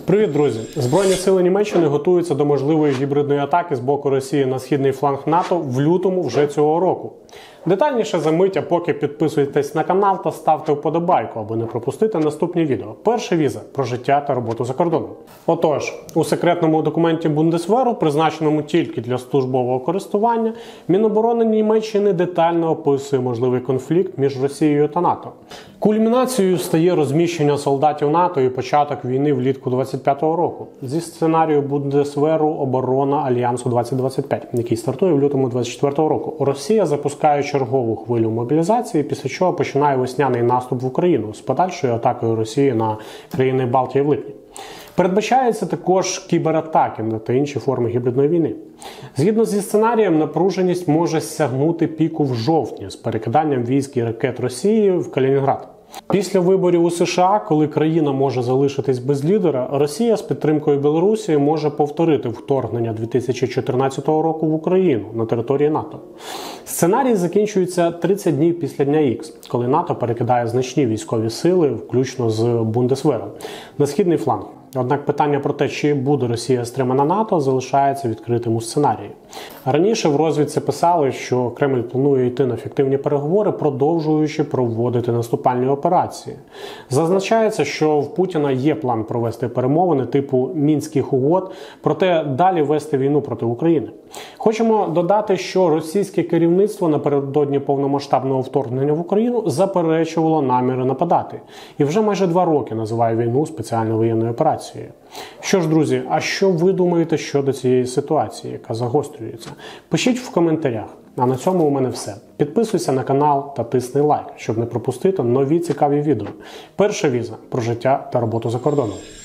Привіт, друзі! Збройні сили Німеччини готуються до можливої гібридної атаки з боку Росії на східний фланг НАТО в лютому вже цього року. Детальніше за мить, а поки підписуйтесь на канал та ставте вподобайку, аби не пропустити наступні відео. Перша віза про життя та роботу за кордоном. Отож, у секретному документі Бундесверу, призначеному тільки для службового користування, Міноборони Німеччини детально описує можливий конфлікт між Росією та НАТО. Кульмінацією стає розміщення солдатів НАТО і початок війни влітку 25-го року. Зі сценарію Бундесверу оборона Альянсу 2025, який стартує в лютому 24-го року. Росія запускає чергову хвилю мобілізації, після чого починає весняний наступ в Україну з подальшою атакою Росії на країни Балтії в липні. Передбачаються також кібератаки та інші форми гібридної війни. Згідно зі сценарієм, напруженість може сягнути піку в жовтні з перекиданням військ і ракет Росії в Калінінград. Після виборів у США, коли країна може залишитись без лідера, Росія з підтримкою Білорусі може повторити вторгнення 2014 року в Україну на території НАТО. Сценарій закінчується 30 днів після Дня Ікс, коли НАТО перекидає значні військові сили, включно з Бундесвером, на східний фланг. Однак питання про те, чи буде Росія стримана НАТО, залишається відкритим у сценарії. Раніше в розвідці писали, що Кремль планує йти на фіктивні переговори, продовжуючи проводити наступальні операції. Зазначається, що в Путіна є план провести перемовини типу Мінських угод, проте далі вести війну проти України. Хочемо додати, що російське керівництво напередодні повномасштабного вторгнення в Україну заперечувало наміри нападати. І вже майже 2 роки називає війну спеціальною воєнною операцією. Що ж, друзі, а що ви думаєте щодо цієї ситуації, яка загострюється? Пишіть в коментарях. А на цьому у мене все. Підписуйся на канал та тисни лайк, щоб не пропустити нові цікаві відео. Перша віза про життя та роботу за кордоном.